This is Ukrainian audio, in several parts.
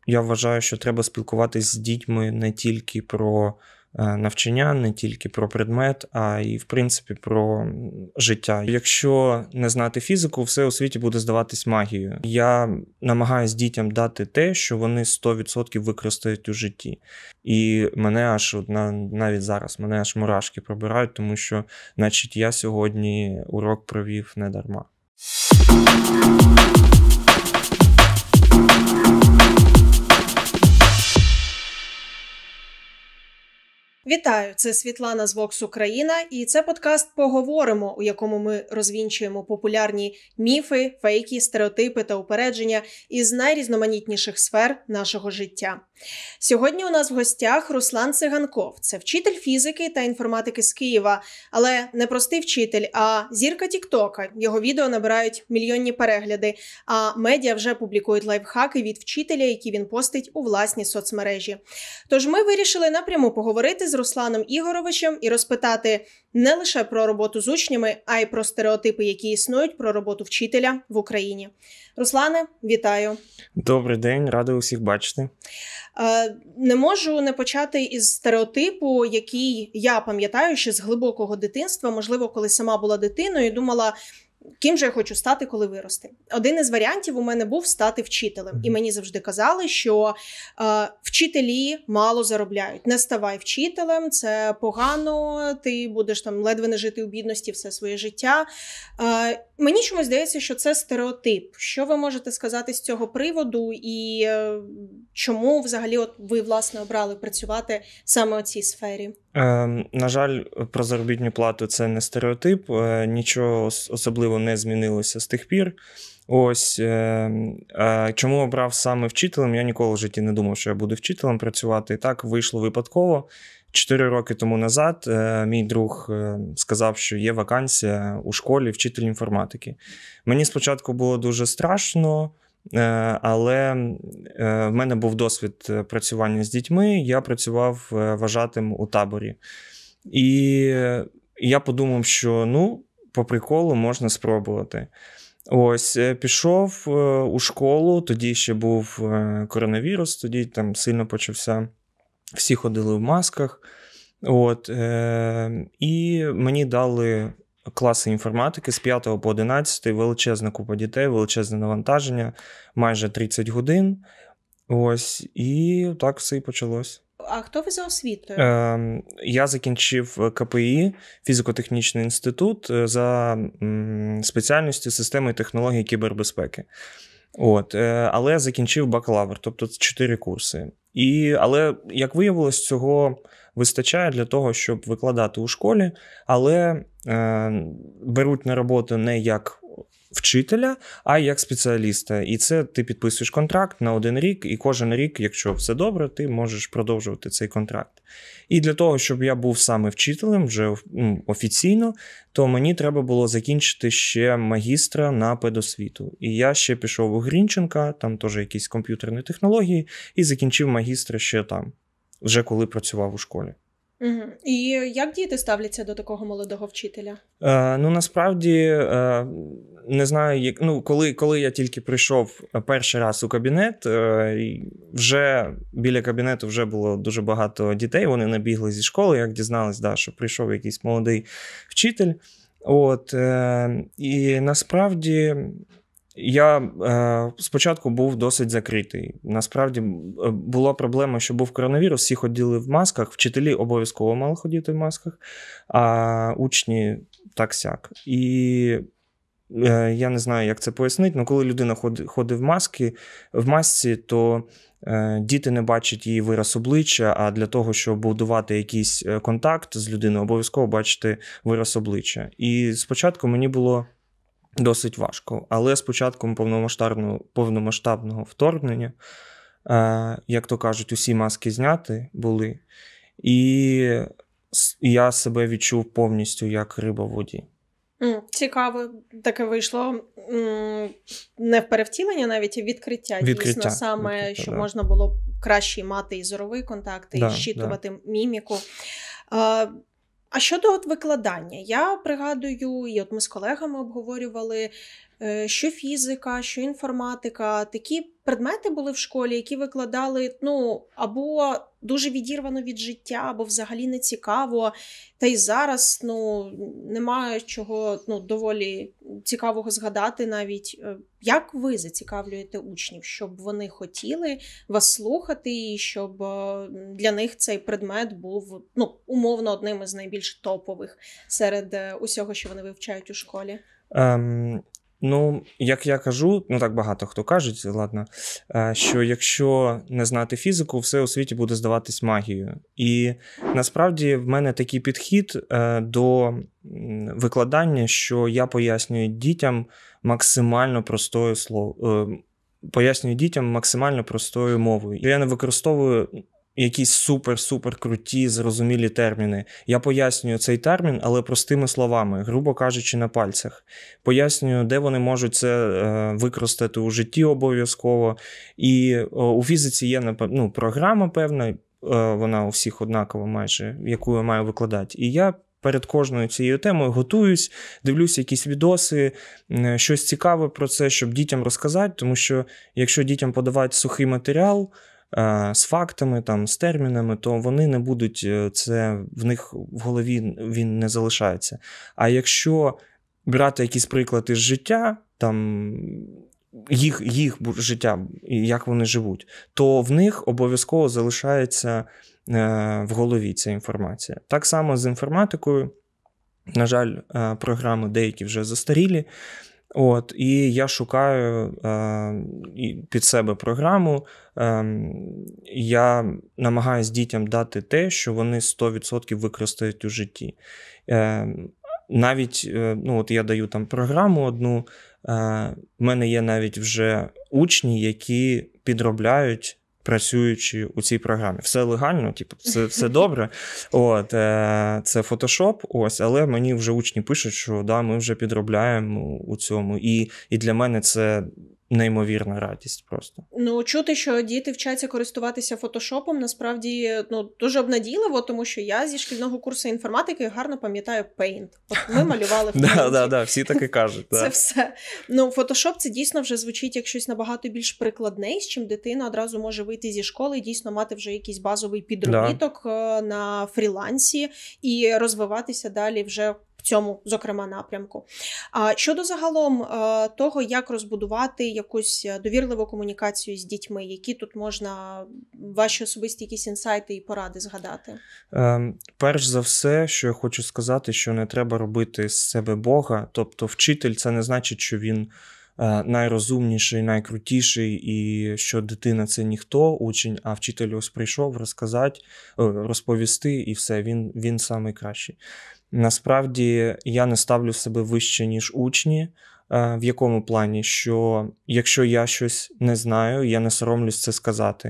я вважаю, що треба спілкуватись з дітьми не тільки про навчання, не тільки про предмет, а й, в принципі, про життя. Якщо не знати фізику, все у світі буде здаватись магією. Я намагаюсь дітям дати те, що вони 100% використають у житті. І мене аж, навіть зараз, мене аж мурашки пробирають, тому що, значить, я сьогодні урок провів не дарма. Вітаю, це Світлана з Vox Україна, і це подкаст «Поговоримо», у якому ми розвінчуємо популярні міфи, фейки, стереотипи та упередження із найрізноманітніших сфер нашого життя. Сьогодні у нас в гостях Руслан Циганков. Це вчитель фізики та інформатики з Києва, але не простий вчитель, а зірка Тіктока. Його відео набирають мільйонні перегляди, а медіа вже публікують лайфхаки від вчителя, які він постить у власній соцмережі. Тож ми вирішили напряму поговорити з Русланом Ігоровичем і розпитати не лише про роботу з учнями, а й про стереотипи, які існують про роботу вчителя в Україні. Руслане, вітаю. Добрий день, радий усіх бачити. Не можу не почати із стереотипу, який я пам'ятаю ще з глибокого дитинства, можливо, коли сама була дитиною і думала, ким же я хочу стати, коли вирости. Один із варіантів у мене був стати вчителем. І мені завжди казали, що вчителі мало заробляють. Не ставай вчителем, це погано, ти будеш там ледве не жити у бідності все своє життя. Мені чомусь здається, що це стереотип. Що ви можете сказати з цього приводу і чому взагалі ви, власне, обрали працювати саме у цій сфері? На жаль, про заробітну плату це не стереотип, нічого особливо не змінилося з тих пір. Ось, чому обрав саме вчителем, я ніколи в житті не думав, що я буду вчителем працювати. І так вийшло випадково. 4 роки тому назад мій друг сказав, що є вакансія у школі вчитель інформатики. Мені спочатку було дуже страшно, але в мене був досвід працювання з дітьми, я працював вважатим у таборі. І я подумав, що, по приколу можна спробувати. Ось, пішов у школу, тоді ще був коронавірус, тоді там сильно почався, всі ходили в масках. І мені дали класи інформатики з 5 по 11, величезна купа дітей, величезне навантаження, майже 30 годин. Ось, і так все і почалось. А хто ви за освітою? Я закінчив КПІ, фізико-технічний інститут, за спеціальністю системи і технології кібербезпеки. Але закінчив бакалавр, тобто 4 курси. Але, як виявилось, цього вистачає для того, щоб викладати у школі, але беруть на роботу не як вчителя, а як спеціаліста. І це ти підписуєш контракт на 1 рік, і кожен рік, якщо все добре, ти можеш продовжувати цей контракт. І для того, щоб я був саме вчителем, вже офіційно, то мені треба було закінчити ще магістра на педосвіту. І я ще пішов у Грінченка, там теж якісь комп'ютерні технології, і закінчив магістра ще там, вже коли працював у школі. Угу. І як діти ставляться до такого молодого вчителя? Насправді, не знаю, коли я тільки прийшов перший раз у кабінет, вже біля кабінету вже було дуже багато дітей, вони набігли зі школи, як дізнались, що прийшов якийсь молодий вчитель. І насправді я спочатку був досить закритий. Насправді була проблема, що був коронавірус, всі ходили в масках, вчителі обов'язково мали ходити в масках, а учні так-сяк. І я не знаю, як це пояснити, але коли людина ходить в масці, то діти не бачать її вираз обличчя, а для того, щоб будувати якийсь контакт з людиною, обов'язково бачити вираз обличчя. І спочатку мені було досить важко. Але з початком повномасштабного вторгнення, як то кажуть, усі маски зняті були. І я себе відчув повністю як риба в воді. Цікаво. Таке вийшло не в перевтілення навіть, а відкриття. Дійсно, саме, щоб можна було краще мати і зоровий контакт, і щитувати міміку. А щодо викладання, я пригадую, і ми з колегами обговорювали, що фізика, що інформатика. Такі предмети були в школі, які викладали, або дуже відірвано від життя, або взагалі не цікаво. Та й зараз, немає чого, доволі цікавого згадати навіть. Як ви зацікавлюєте учнів, щоб вони хотіли вас слухати і щоб для них цей предмет був, умовно, одним із найбільш топових серед усього, що вони вивчають у школі? Як я кажу, так багато хто каже, ладно, що якщо не знати фізику, все у світі буде здаватись магією. І насправді в мене такий підхід до викладання, що я пояснюю дітям максимально простою мовою. Я не використовую якісь супер-супер круті, зрозумілі терміни. Я пояснюю цей термін, але простими словами, грубо кажучи, на пальцях. Пояснюю, де вони можуть це використати у житті обов'язково. І у фізиці є, програма певна, вона у всіх однакова майже, яку я маю викладати. І я перед кожною цією темою готуюсь, дивлюся якісь відоси, щось цікаве про це, щоб дітям розказати, тому що якщо дітям подавати сухий матеріал, з фактами, з термінами, то вони не будуть, це в них в голові він не залишається. А якщо брати якісь приклади з життя, їх життя, як вони живуть, то в них обов'язково залишається в голові ця інформація. Так само з інформатикою, на жаль, програми деякі вже застарілі, і я шукаю під себе програму, я намагаюсь дітям дати те, що вони 100% використають у житті. Навіть, я даю програму одну, в мене є навіть вже учні, які підробляють, працюючи у цій програмі. Все легально, все добре. Це Photoshop, але мені вже учні пишуть, що ми вже підробляємо у цьому. І для мене це неймовірна радість просто. Чути, що діти вчаться користуватися фотошопом, насправді, дуже обнадійливо, тому що я зі шкільного курсу інформатики гарно пам'ятаю Paint. Ми малювали в Paint. Да, всі так і кажуть. Це все. Фотошоп це дійсно вже звучить як щось набагато більш прикладне, з чим дитина одразу може вийти зі школи і дійсно мати вже якийсь базовий підробіток на фрілансі і розвиватися далі вже в цьому, зокрема, напрямку. А щодо загалом того, як розбудувати якусь довірливу комунікацію з дітьми, які тут можна ваші особисті якісь інсайти і поради згадати? Перш за все, що я хочу сказати, що не треба робити з себе Бога. Тобто вчитель – це не значить, що він найрозумніший, найкрутіший і що дитина – це ніхто, учень, а вчитель ось прийшов розповісти і все, він самий кращий. Насправді, я не ставлю себе вище, ніж учні. В якому плані? Що якщо я щось не знаю, я не соромлюсь це сказати.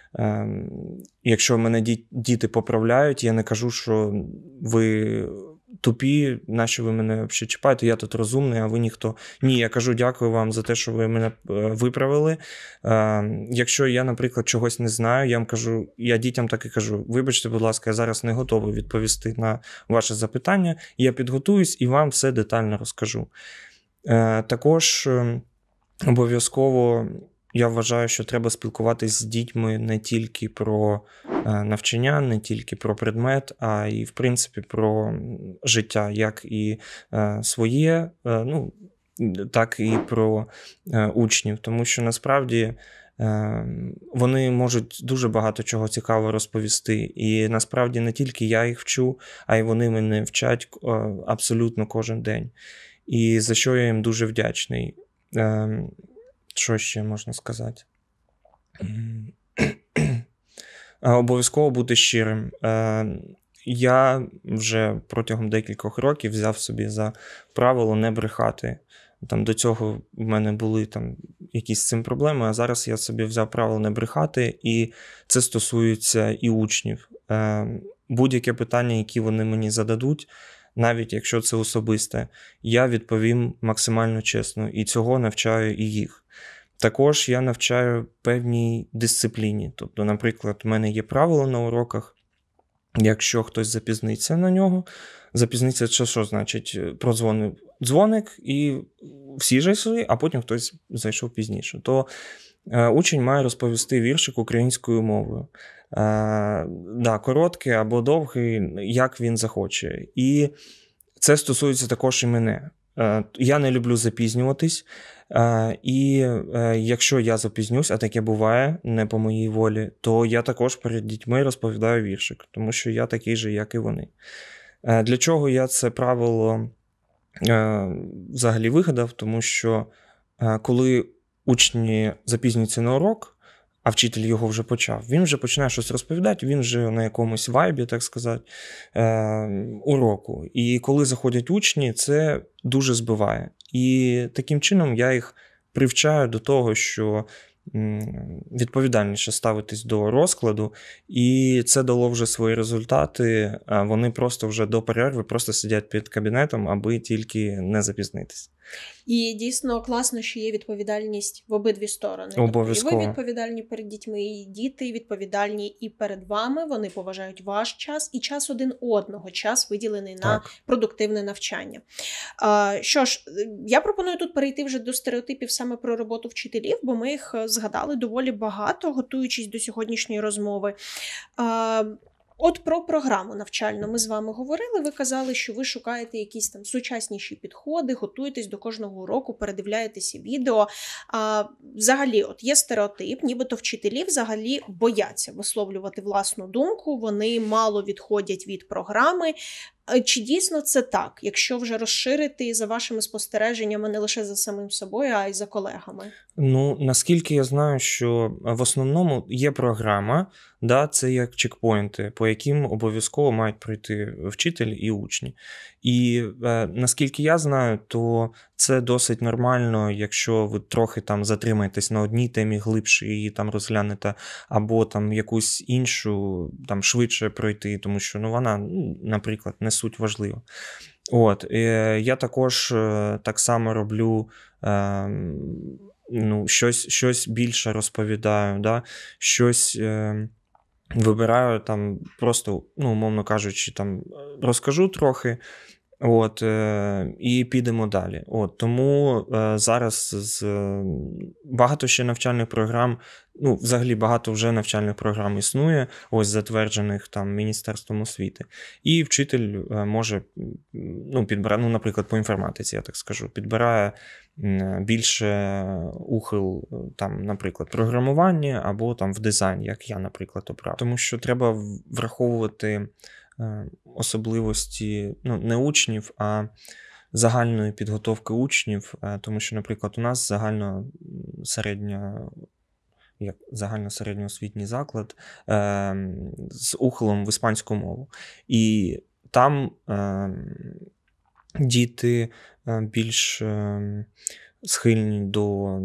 Якщо мене діти поправляють, я не кажу, що ви тупі, нащо ви мене взагалі чіпаєте, я тут розумний, а ви ніхто. Ні, я кажу дякую вам за те, що ви мене виправили. Якщо я, наприклад, чогось не знаю, я дітям так і кажу, вибачте, будь ласка, я зараз не готовий відповісти на ваше запитання, я підготуюсь і вам все детально розкажу. Також обов'язково я вважаю, що треба спілкуватись з дітьми не тільки про навчання, не тільки про предмет, а й, в принципі, про життя, як і своє, так і про учнів. Тому що, насправді, вони можуть дуже багато чого цікавого розповісти. І, насправді, не тільки я їх вчу, а й вони мене вчать абсолютно кожен день. І за що я їм дуже вдячний. Що ще можна сказати? Обов'язково бути щирим. Я вже протягом декількох років взяв собі за правило не брехати. До цього в мене були якісь з цим проблеми, а зараз я собі взяв правило не брехати, і це стосується і учнів. Будь-яке питання, яке вони мені зададуть, навіть якщо це особисте, я відповім максимально чесно, і цього навчаю і їх. Також я навчаю певній дисципліні. Тобто, наприклад, в мене є правило на уроках, якщо хтось запізниться на нього, запізниться, що значить, прозвонив дзвоник, і всі зайшли, а потім хтось зайшов пізніше. То учень має розповісти віршик українською мовою. Да, короткий або довгий, як він захоче. І це стосується також і мене. Я не люблю запізнюватись, і якщо я запізнюсь, а таке буває, не по моїй волі, то я також перед дітьми розповідаю віршик, тому що я такий же, як і вони. Для чого я це правило взагалі вигадав? Тому що коли учні запізнюються на урок, а вчитель його вже почав, він вже починає щось розповідати, він вже на якомусь вайбі, так сказати, уроку. І коли заходять учні, це дуже збиває. І таким чином я їх привчаю до того, що відповідальніше ставитись до розкладу, і це дало вже свої результати. Вони просто вже до перерви просто сидять під кабінетом, аби тільки не запізнитись. І дійсно класно, що є відповідальність в обидві сторони. Обов'язково. Тобто і ви відповідальні перед дітьми, і діти відповідальні і перед вами. Вони поважають ваш час і час один одного, час виділений на продуктивне навчання. Що ж, я пропоную тут перейти вже до стереотипів саме про роботу вчителів, бо ми їх згадали доволі багато, готуючись до сьогоднішньої розмови. От про програму навчальну ми з вами говорили, ви казали, що ви шукаєте якісь там сучасніші підходи, готуєтесь до кожного уроку, передивляєтеся відео. Взагалі, от є стереотип, нібито вчителі взагалі бояться висловлювати власну думку, вони мало відходять від програми. Чи дійсно це так, якщо вже розширити за вашими спостереженнями не лише за самим собою, а й за колегами? Ну, наскільки я знаю, що в основному є програма, да, це як чекпоінти, по яким обов'язково мають пройти вчитель і учні. І наскільки я знаю, то це досить нормально, якщо ви трохи там затримаєтесь на одній темі глибше і її там розглянете, або там якусь іншу там швидше пройти, тому що вона, наприклад, не суть важлива. От, я також так само роблю, щось більше розповідаю, да? Щось вибираю там просто, умовно кажучи, там розкажу трохи, от, і підемо далі. От, тому зараз багато ще навчальних програм, взагалі багато вже навчальних програм існує, ось затверджених там Міністерством освіти. І вчитель може підбирати, наприклад, по інформатиці, я так скажу, підбирає більше ухил, там, наприклад, програмування або там в дизайн, як я, наприклад, обрав. Тому що треба враховувати особливості не учнів, а загальної підготовки учнів, тому що, наприклад, у нас загальносередньоосвітній заклад з ухилом в іспанську мову. І там діти більш схильні до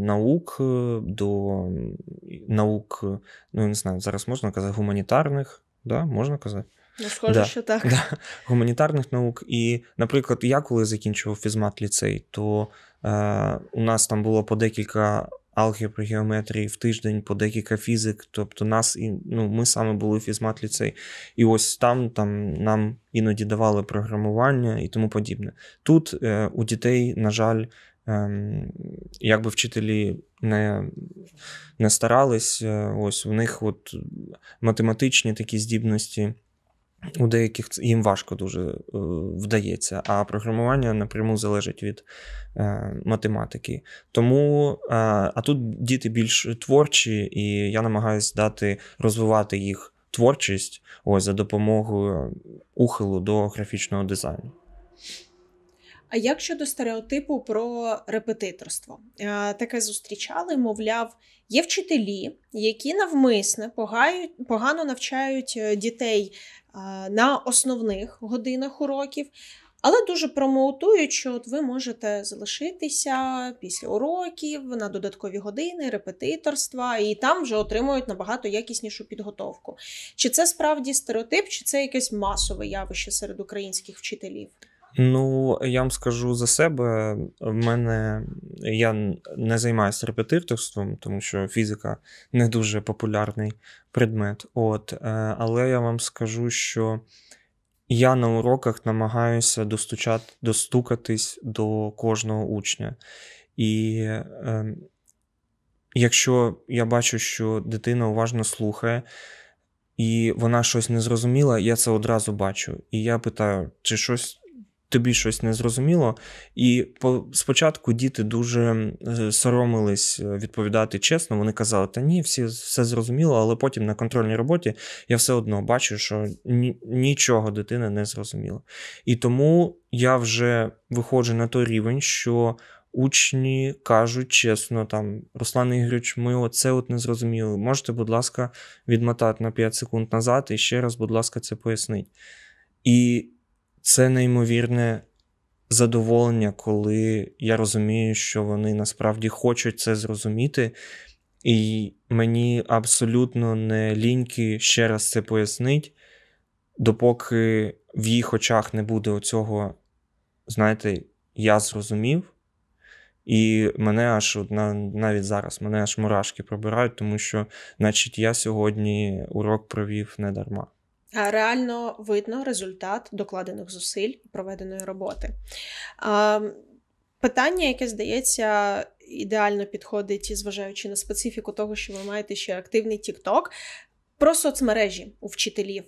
наук, я не знаю, зараз можна казати, гуманітарних, да, можна казати? Схоже, що так. Да, гуманітарних наук. І, наприклад, я коли закінчував фізмат-ліцей, то у нас там було по декілька алгебри, геометрії в тиждень, по декілька фізик, тобто ми саме були фізмат-ліцей. І ось там нам іноді давали програмування і тому подібне. Тут у дітей, на жаль, якби вчителі не старались, ось у них от математичні такі здібності, у деяких їм важко дуже вдається, а програмування напряму залежить від математики. Тому, а тут діти більш творчі, і я намагаюся розвивати їх творчість ось за допомогою ухилу до графічного дизайну. А як щодо стереотипу про репетиторство? Таке зустрічали, мовляв, є вчителі, які навмисне погано навчають дітей на основних годинах уроків, але дуже промоутують, що от ви можете залишитися після уроків на додаткові години репетиторства, і там вже отримують набагато якіснішу підготовку. Чи це справді стереотип, чи це якесь масове явище серед українських вчителів? Я вам скажу за себе, я не займаюся репетиторством, тому що фізика не дуже популярний предмет. Але я вам скажу, що я на уроках намагаюся достукатись до кожного учня. І якщо я бачу, що дитина уважно слухає, і вона щось не зрозуміла, я це одразу бачу. І я питаю, чи тобі щось не зрозуміло? І спочатку діти дуже соромились відповідати чесно. Вони казали, та ні, все зрозуміло, але потім на контрольній роботі я все одно бачу, що нічого дитина не зрозуміла. І тому я вже виходжу на той рівень, що учні кажуть чесно, там, Руслан Ігорович, ми оце не зрозуміли. Можете, будь ласка, відмотати на 5 секунд назад і ще раз, будь ласка, це поясніть. І це неймовірне задоволення, коли я розумію, що вони насправді хочуть це зрозуміти, і мені абсолютно не ліньки ще раз це пояснити, допоки в їх очах не буде оцього, знаєте, я зрозумів, і мене аж, навіть зараз, мене аж мурашки пробирають, тому що, значить, я сьогодні урок провів не дарма. А реально видно результат докладених зусиль і проведеної роботи. Питання, яке, здається, ідеально підходить, зважаючи на специфіку того, що ви маєте ще активний TikTok, про соцмережі у вчителів.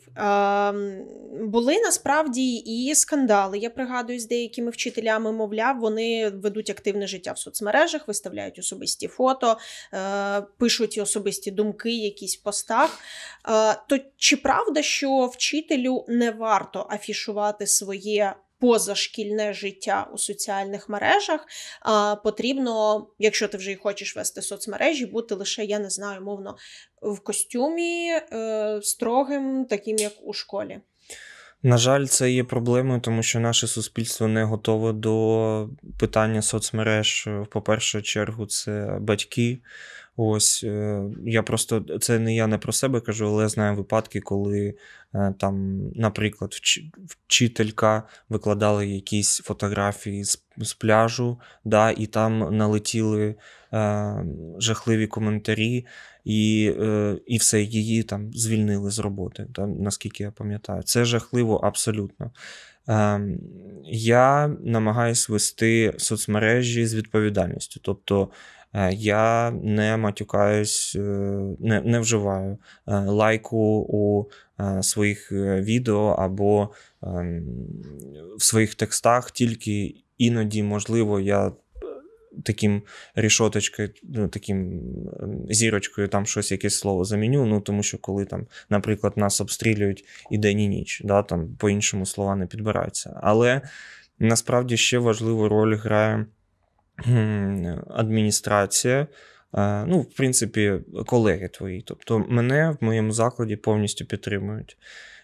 Були насправді і скандали, я пригадую, з деякими вчителями, мовляв, вони ведуть активне життя в соцмережах, виставляють особисті фото, пишуть особисті думки якісь в постах. То чи правда, що вчителю не варто афішувати своє позашкільне життя у соціальних мережах, потрібно, якщо ти вже і хочеш вести соцмережі, бути лише, я не знаю, мовно, в костюмі, строгим, таким, як у школі? На жаль, це є проблемою, тому що наше суспільство не готове до питання соцмереж. В першу чергу це батьки. Ось, це не я не про себе кажу, але я знаю випадки, коли там, наприклад, вчителька викладала якісь фотографії з пляжу, да, і там налетіли жахливі коментарі, і все, її там звільнили з роботи, там, наскільки я пам'ятаю. Це жахливо абсолютно. Я намагаюсь вести соцмережі з відповідальністю, тобто я не матюкаюсь, не вживаю лайку у своїх відео або в своїх текстах, тільки іноді, можливо, я таким рішоточкою, таким зірочкою там щось, якесь слово заміню, тому що коли там, наприклад, нас обстрілюють і день, і ніч, да, там по-іншому слова не підбираються. Але насправді ще важливу роль грає адміністрація, в принципі, колеги твої. Тобто мене в моєму закладі повністю підтримують.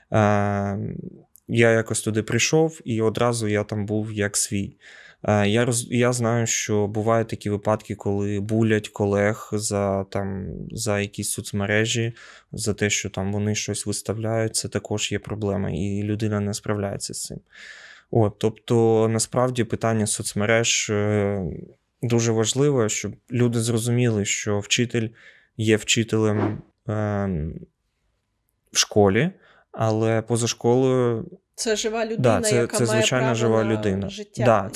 Я якось туди прийшов, і одразу я там був як свій. Я знаю, що бувають такі випадки, коли булять колег за якісь соцмережі, за те, що там вони щось виставляють, це також є проблема, і людина не справляється з цим. Тобто, насправді, питання соцмереж дуже важливе, щоб люди зрозуміли, що вчитель є вчителем в школі, але поза школою... Це жива людина, яка це має право жива на людина. життя.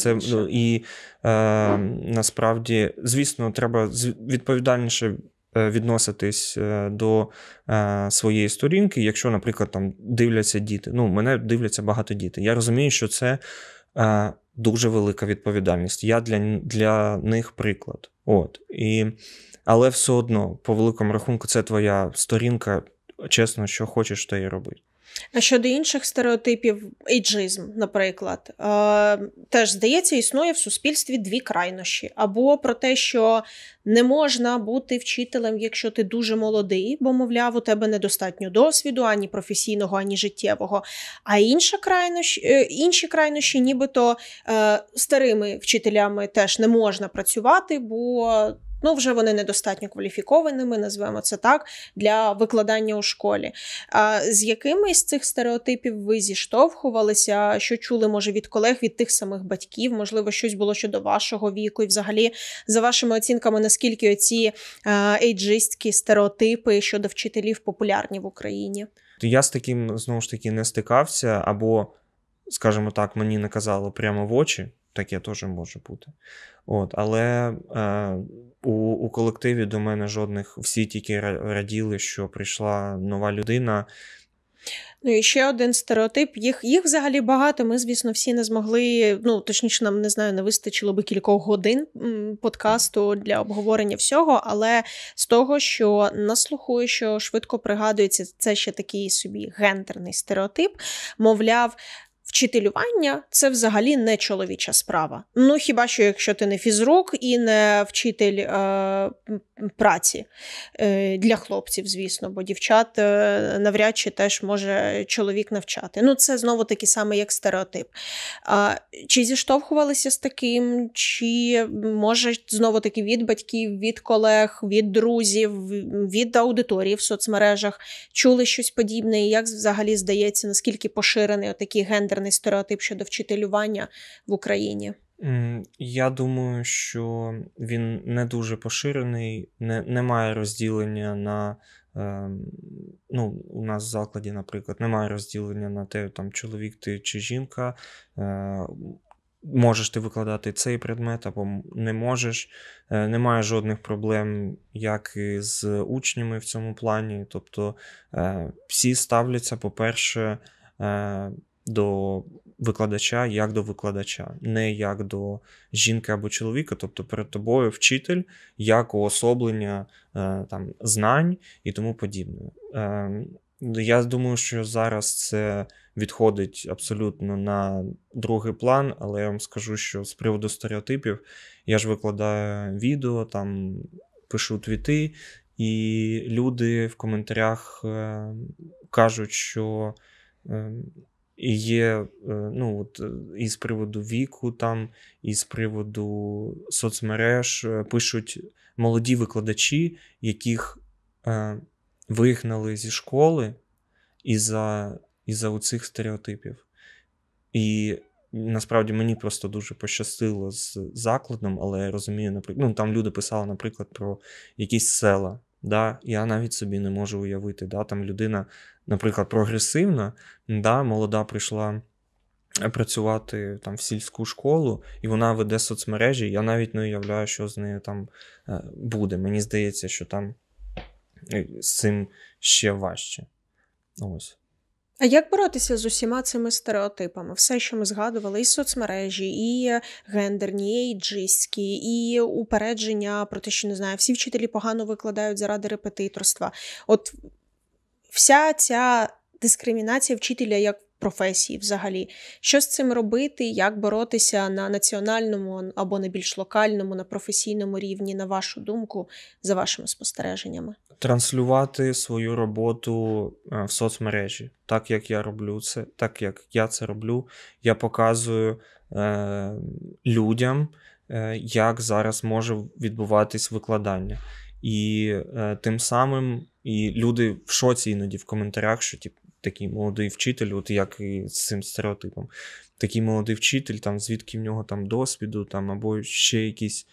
Насправді, звісно, треба відповідальніше відноситись до своєї сторінки, якщо, наприклад, там дивляться діти. Мене дивляться багато дітей. Я розумію, що це дуже велика відповідальність. Я для них приклад. Але все одно, по великому рахунку, це твоя сторінка. Чесно, що хочеш, то і роби. А щодо інших стереотипів, ейджизм, наприклад, теж, здається, існує в суспільстві дві крайнощі. Або про те, що не можна бути вчителем, якщо ти дуже молодий, бо, мовляв, у тебе недостатньо досвіду, ані професійного, ані життєвого. А інші крайнощі, нібито старими вчителями теж не можна працювати, бо Ну, вже вони недостатньо кваліфікованими, назвемо це так, для викладання у школі. А з якими з цих стереотипів ви зіштовхувалися? Що чули, може, від колег, від тих самих батьків? Можливо, щось було щодо вашого віку? І взагалі, за вашими оцінками, наскільки оці ейджистські стереотипи щодо вчителів популярні в Україні? Я з таким, знову ж таки, не стикався, або, скажімо так, мені не казало прямо в очі, таке теж може бути. Але у колективі до мене жодних, всі тільки раділи, що прийшла нова людина. Ну і ще один стереотип, їх взагалі багато, ми, звісно, всі не змогли, точніше, нам, не знаю, не вистачило би кількох годин подкасту для обговорення всього, але з того, що на слуху, що швидко пригадується, це ще такий собі гендерний стереотип, мовляв, вчителювання – це взагалі не чоловіча справа. Ну, хіба що, якщо ти не фізрук і не вчитель праці для хлопців, звісно, бо дівчат навряд чи теж може чоловік навчати. Ну, це знову таки саме як стереотип. Чи зіштовхувалися з таким, чи, може, знову таки від батьків, від колег, від друзів, від аудиторії в соцмережах чули щось подібне? І як взагалі здається, наскільки поширений отакий гендерний стереотип щодо вчителювання в Україні? Я думаю, що він не дуже поширений, немає розділення на, у нас в закладі, наприклад, немає розділення на те, там, чоловік ти чи жінка, можеш ти викладати цей предмет або не можеш, немає жодних проблем, як і з учнями в цьому плані, тобто всі ставляться, по-перше, до викладача як до викладача, не як до жінки або чоловіка, тобто перед тобою вчитель як уособлення там, знань і тому подібне. Я думаю, що зараз це відходить абсолютно на другий план, але я вам скажу, що з приводу стереотипів я ж викладаю відео, там пишу твіти, і люди в коментарях кажуть, що і є, і з приводу віку, там, і з приводу соцмереж пишуть молоді викладачі, яких вигнали зі школи із-за оцих стереотипів. І насправді мені просто дуже пощастило з закладом, але я розумію, наприклад, там люди писали, наприклад, про якісь села. Да? Я навіть собі не можу уявити, да? Там людина, наприклад, прогресивна, да? Молода прийшла працювати там в сільську школу, і вона веде соцмережі, я навіть не уявляю, що з нею там буде. Мені здається, що там з цим ще важче. Ось. А як боротися з усіма цими стереотипами? Все, що ми згадували, і соцмережі, і гендерні, і ейджистські, і упередження про те, що, не знаю, всі вчителі погано викладають заради репетиторства. От вся ця дискримінація вчителя як професії взагалі. Що з цим робити? Як боротися на національному або на більш локальному, на професійному рівні, на вашу думку, за вашими спостереженнями? Транслювати свою роботу в соцмережі. Так, як я роблю це, так, як я це роблю, я показую людям, як зараз може відбуватись викладання. І тим самим і люди в шоці іноді в коментарях, що такий молодий вчитель, от як і з цим стереотипом, такий молодий вчитель, там, звідки в нього там досвіду, там, або ще якийсь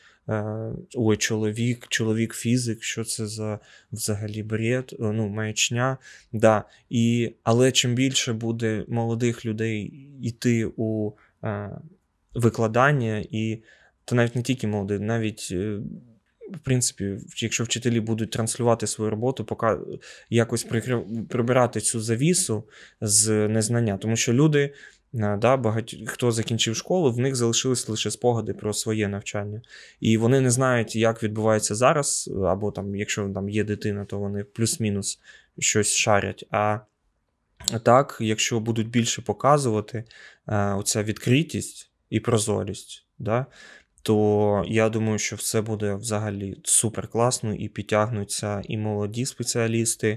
чоловік фізик, що це за взагалі бред, маячня. Да. Але чим більше буде молодих людей йти у викладання, то навіть не тільки молодих, навіть в принципі, якщо вчителі будуть транслювати свою роботу, якось прибирати цю завісу з незнання. Тому що люди, хто закінчив школу, в них залишились лише спогади про своє навчання. І вони не знають, як відбувається зараз, або там, якщо там є дитина, то вони плюс-мінус щось шарять. А так, якщо будуть більше показувати оця відкритість і прозорість, то я думаю, що все буде взагалі супер класно і підтягнуться і молоді спеціалісти,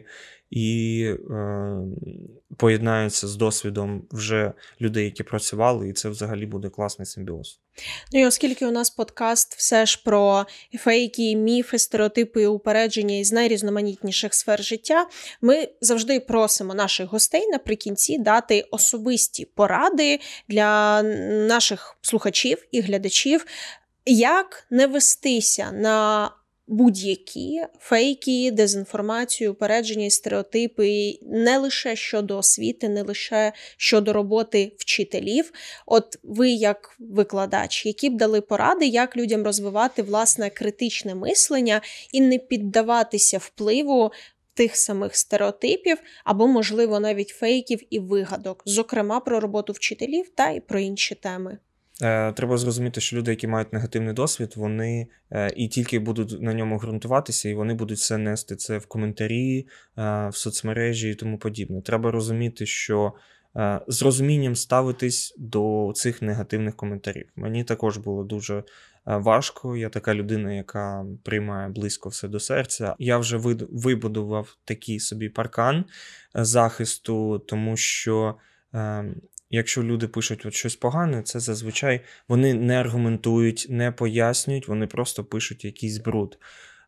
і поєднається з досвідом вже людей, які працювали, і це взагалі буде класний симбіоз. Ну і оскільки у нас подкаст все ж про фейки, міфи, стереотипи і упередження із найрізноманітніших сфер життя, ми завжди просимо наших гостей наприкінці дати особисті поради для наших слухачів і глядачів, як не вестися на будь-які фейки, дезінформацію, упередження і стереотипи не лише щодо освіти, не лише щодо роботи вчителів. От ви як викладач, які б дали поради, як людям розвивати власне критичне мислення і не піддаватися впливу тих самих стереотипів або, можливо, навіть фейків і вигадок, зокрема про роботу вчителів та і про інші теми? Треба зрозуміти, що люди, які мають негативний досвід, вони і тільки будуть на ньому ґрунтуватися, і вони будуть все нести це в коментарі, в соцмережі і тому подібне. Треба розуміти, що з розумінням ставитись до цих негативних коментарів. Мені також було дуже важко. Я така людина, яка приймає близько все до серця. Я вже вибудував такий собі паркан захисту, тому що якщо люди пишуть щось погане, це зазвичай вони не аргументують, не пояснюють, вони просто пишуть якийсь бруд.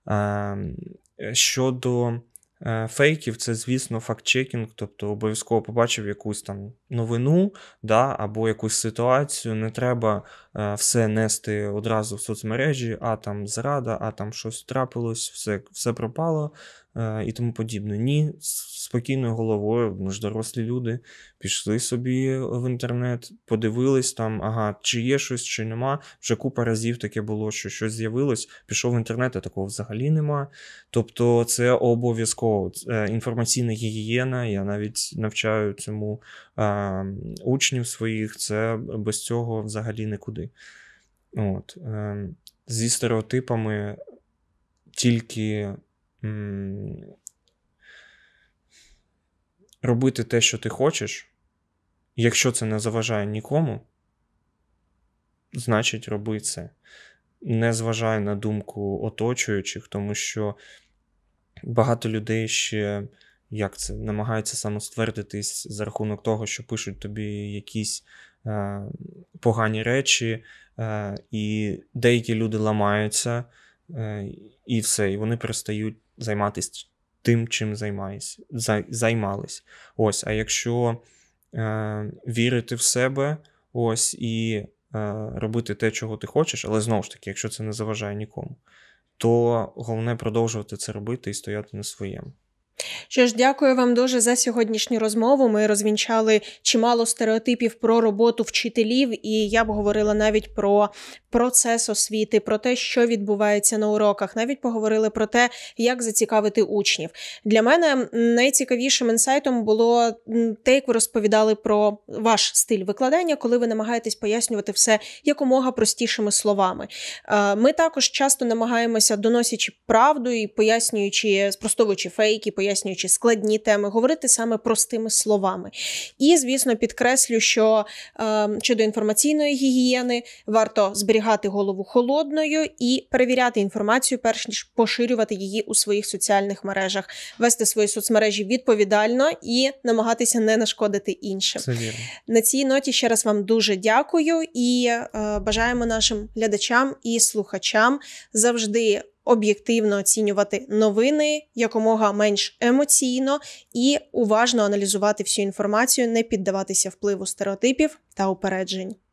Щодо фейків, це, звісно, факт-чекінг, тобто обов'язково побачив якусь там новину, або якусь ситуацію, не треба все нести одразу в соцмережі, а там зрада, а там щось трапилось, все пропало і тому подібне. Ні, спокійною головою, ми ж дорослі люди, пішли собі в інтернет, подивились там, чи є щось, чи нема. Вже купа разів таке було, що щось з'явилось, пішов в інтернет, а такого взагалі нема. Тобто це обов'язково. Інформаційна гігієна, я навіть навчаю цьому учнів своїх, це без цього взагалі нікуди. Зі стереотипами тільки робити те, що ти хочеш, якщо це не заважає нікому, значить роби це. Не зважай на думку оточуючих, тому що багато людей ще намагаються самоствердитись за рахунок того, що пишуть тобі якісь погані речі, і деякі люди ламаються, і все, і вони перестають займатися тим, чим займались. А якщо вірити в себе, і робити те, чого ти хочеш, але знову ж таки, якщо це не заважає нікому, то головне продовжувати це робити і стояти на своєму. Що ж, дякую вам дуже за сьогоднішню розмову. Ми розвінчали чимало стереотипів про роботу вчителів, і я б говорила навіть про процес освіти, про те, що відбувається на уроках. Навіть поговорили про те, як зацікавити учнів. Для мене найцікавішим інсайтом було те, як ви розповідали про ваш стиль викладання, коли ви намагаєтесь пояснювати все якомога простішими словами. Ми також часто намагаємося, доносячи правду і пояснюючи, спростовуючи фейки, пояснюючи складні теми, говорити саме простими словами. І, звісно, підкреслю, що щодо інформаційної гігієни варто зберігати голову холодною і перевіряти інформацію, перш ніж поширювати її у своїх соціальних мережах, вести свої соцмережі відповідально і намагатися не нашкодити іншим. Це вірно. На цій ноті ще раз вам дуже дякую і бажаємо нашим глядачам і слухачам завжди об'єктивно оцінювати новини, якомога менш емоційно і уважно аналізувати всю інформацію, не піддаватися впливу стереотипів та упереджень.